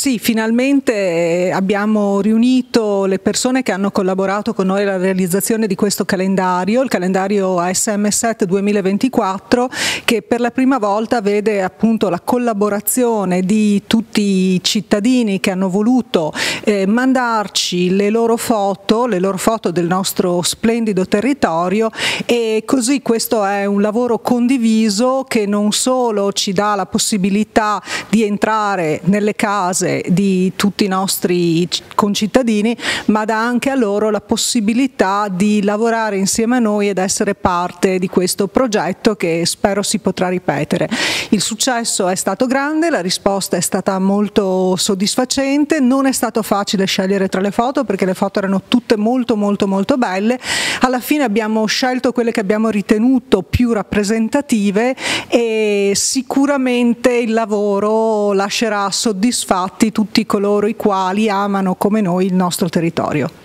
Sì, finalmente abbiamo riunito le persone che hanno collaborato con noi alla realizzazione di questo calendario, il calendario ASM Set 2024, che per la prima volta vede appunto la collaborazione di tutti i cittadini che hanno voluto mandarci le loro foto del nostro splendido territorio, e così questo è un lavoro condiviso che non solo ci dà la possibilità di entrare nelle case di tutti i nostri concittadini, ma dà anche a loro la possibilità di lavorare insieme a noi ed essere parte di questo progetto che spero si potrà ripetere. Il successo è stato grande, la risposta è stata molto soddisfacente, non è stato facile scegliere tra le foto perché le foto erano tutte molto belle. Alla fine abbiamo scelto quelle che abbiamo ritenuto più rappresentative e sicuramente il lavoro lascerà soddisfatti tutti coloro i quali amano come noi il nostro territorio.